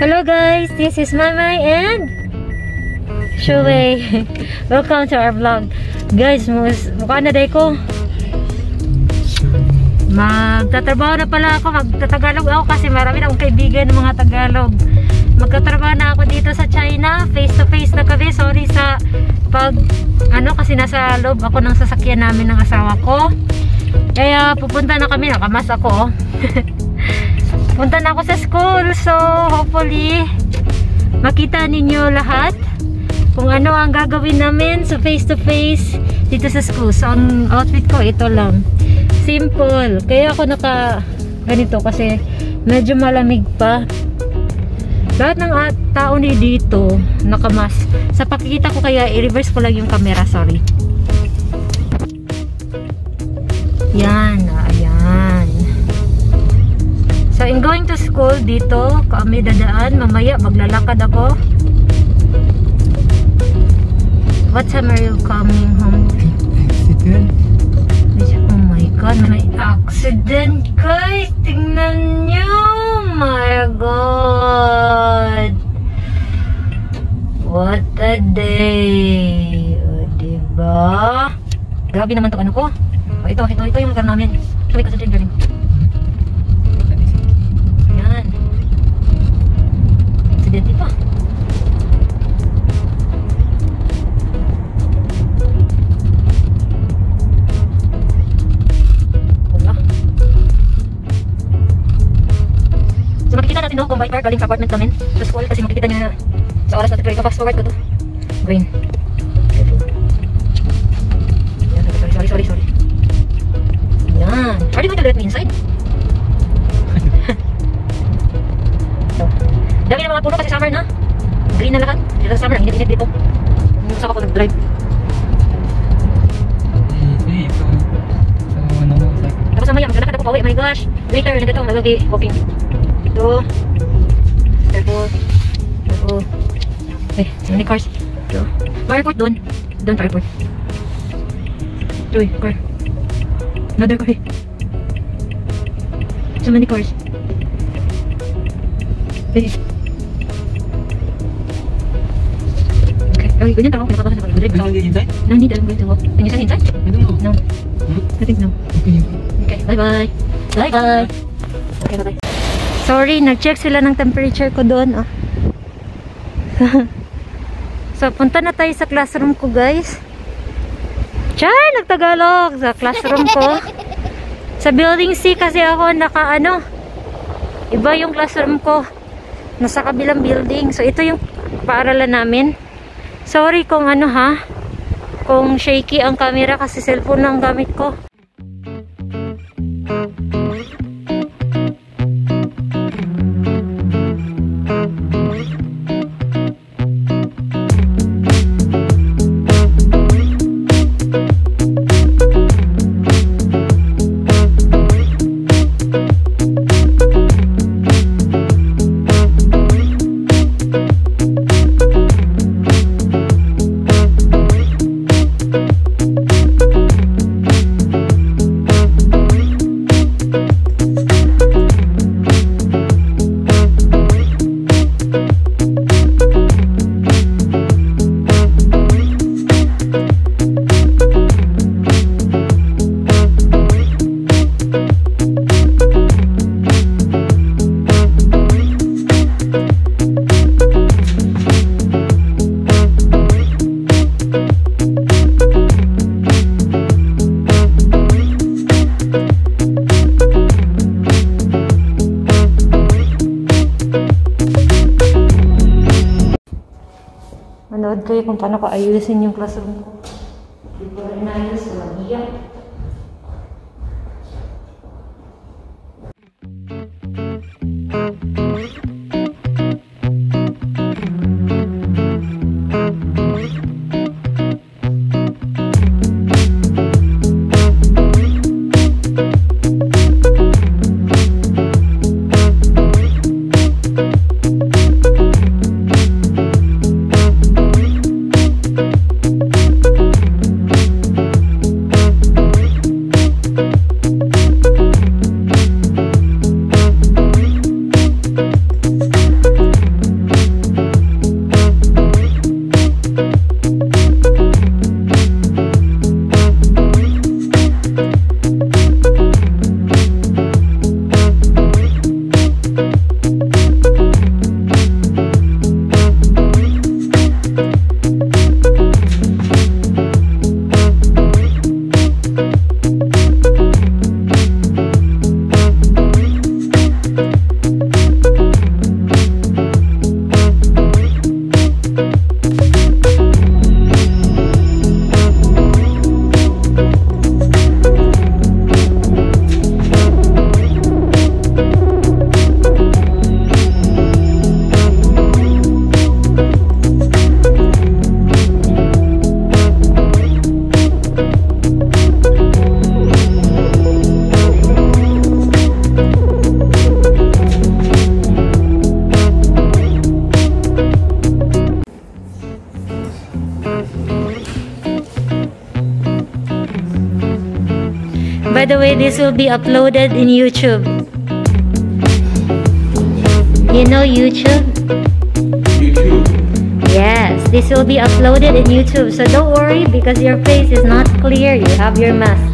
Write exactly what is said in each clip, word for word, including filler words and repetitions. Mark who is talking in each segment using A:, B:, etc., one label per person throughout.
A: Hello guys, this is Mamay and Shuwei. Welcome to our vlog. Guys, mukha na day ko. Magtatrabaho na pala ako, magtatagalog ako kasi marami na akong kaibigan ng mga Tagalog. Magtatrabaho na ako dito sa China, face to face na kami. Sorry sa pag, ano, kasi nasa loob ako ng sasakyan namin ng asawa ko. Kaya pupunta na kami, nakamas ako. Punta na ako sa school, so hopefully makita ninyo lahat kung ano ang gagawin namin sa face to face dito sa school. So ang outfit ko ito lang, simple, kaya ako naka ganito kasi medyo malamig pa. Lahat ng tao ni dito nakamas. Sa pakikita ko kaya i-reverse ko lang yung camera, sorry. Yan, ayan. So I'm going to school dito, kami dadaan, mamaya maglalakad ako. What time are you coming home?
B: Accident.
A: Oh my god, may accident guys, tingnan nyo. Oh my god, what a day. O diba? Grabe naman to ano ko. O, ito, ito, ito yung lugar namin. Ito may concentrate galing. Yan. Accident pa. Wala. So makikita natin no, kung by car galing sa apartment namin sa school kasi makikita nyo na sa oras natin. Fast forward ko to. Green. Yan, sorry, sorry, sorry, sorry. Yan. Are you going to let me inside? So, dami ng mga puno kasi summer na. Green na lahat. Dito sa summer, ang init-init dito. Yung saka ko nag-drive. Tapos mamaya, maglalakad ako pa uwi. Oh my gosh. Later, nandito, I will be walking. Ito. Careful. Careful. Eh, so many cars. Ito. Airport doon. Doon pa airport. Ito eh, car. Another car. So many cars. Okay. Okay. Okay, ganyan tao. Pinapatasan ako.
B: You don't get inside?
A: No need. I'm going to walk. Can you send inside?
B: I don't know.
A: No.
B: Hmm?
A: I think no.
B: Okay.
A: Okay. Bye bye. Bye bye. Okay, bye bye. Sorry, nag-check sila ng temperature ko doon. Oh. So, punta na tayo sa classroom ko, guys. Chay, nagtagalog sa classroom ko. Sa building C kasi ako naka ano, iba yung classroom ko. Nasa kabilang building. So ito yung paaralan namin. Sorry kung ano ha, kung shaky ang camera kasi cellphone lang gamit ko. Manood kayo kung paano ko ayusin yung classroom ko. Hindi ko rin ayos, walang iyak. By the way, this will be uploaded in YouTube. You know YouTube?
B: YouTube.
A: Yes, this will be uploaded in YouTube. So don't worry because your face is not clear. You have your mask.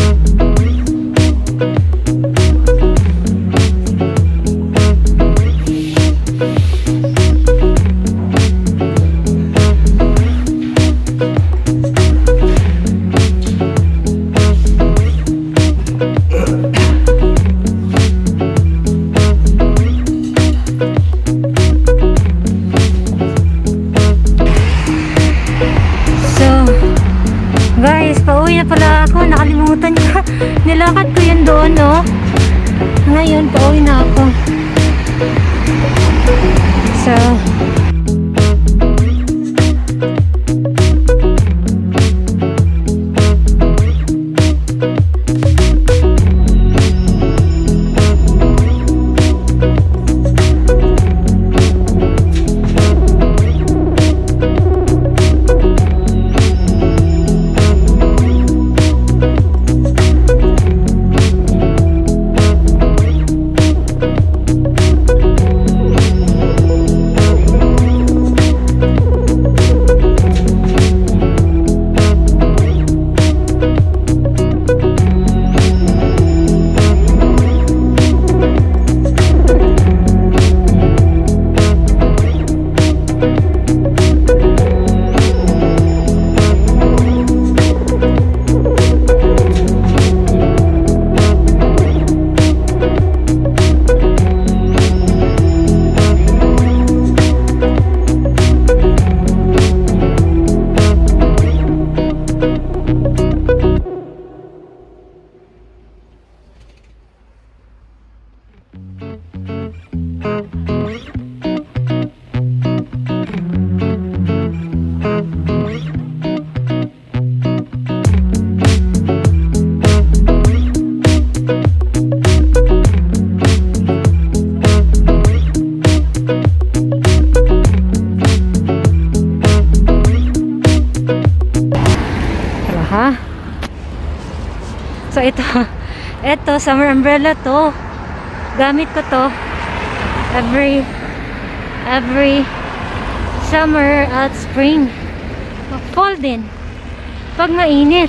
A: Guys, pauwi na pala ako. Nakalimutan ko. Nilakad ko yun doon, no? Ngayon, pauwi na ako. So, So ito, ito summer umbrella to. Gamit ko to every every summer at spring. Fall din pag mainit.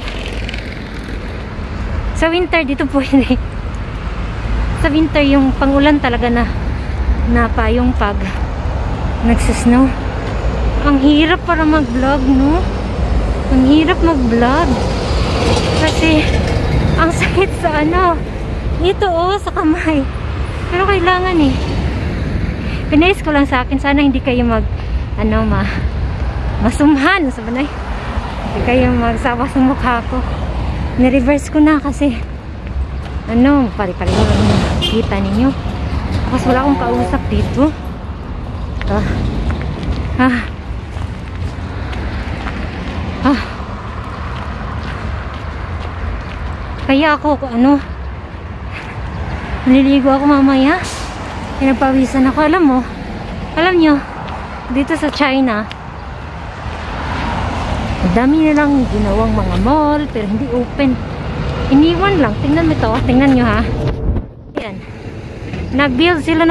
A: Sa winter dito pwede. Sa winter yung pangulan talaga na na pa yung pag nagsisnow. Ang hirap para mag-vlog, no? Ang hirap mag-vlog kasi ang sakit sa ano dito, oh, sa kamay. Pero kailangan eh. Pinais ko lang sa akin, sana hindi kayo mag ano ma masumhan sa banay. Hindi kayo magsawa sa mukha ko. Ni-reverse ko na kasi ano, pari-pari lang kita ninyo. Tapos wala akong kausap dito. Ah. Ah. Ah. Kaya ako, ano, naliligo ako mamaya. Pinagpawisan ako. Alam mo, alam nyo, dito sa China, dami nilang ginawang mga mall, pero hindi open. Iniwan lang. Tingnan mo ito. Tingnan nyo, ha. Ayan. Nag-build sila ng...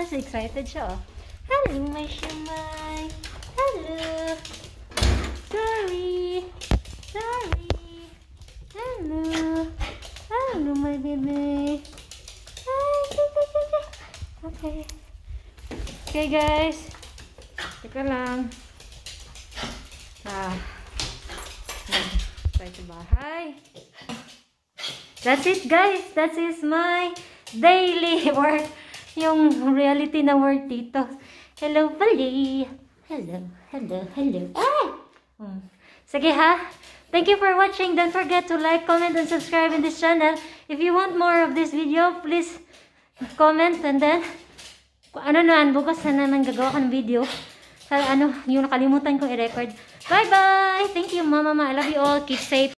A: kasi excited siya, oh. Hello, my shumai. Hello. Sorry. Sorry. Hello. Hello, my baby. Hi. Okay. Okay, guys. Teka lang. Ah. Bye sa bahay. That's it, guys. That is my daily work. Yung reality na work dito. Hello, Bali. Hello, hello, hello. Ah! Hmm. Sige ha. Thank you for watching. Don't forget to like, comment, and subscribe in this channel. If you want more of this video, please comment and then ano na, bukas na nang gagawa ko ng video. Sa ano, yung nakalimutan ko i-record. Bye-bye! Thank you, Mama. I love you all. Keep safe.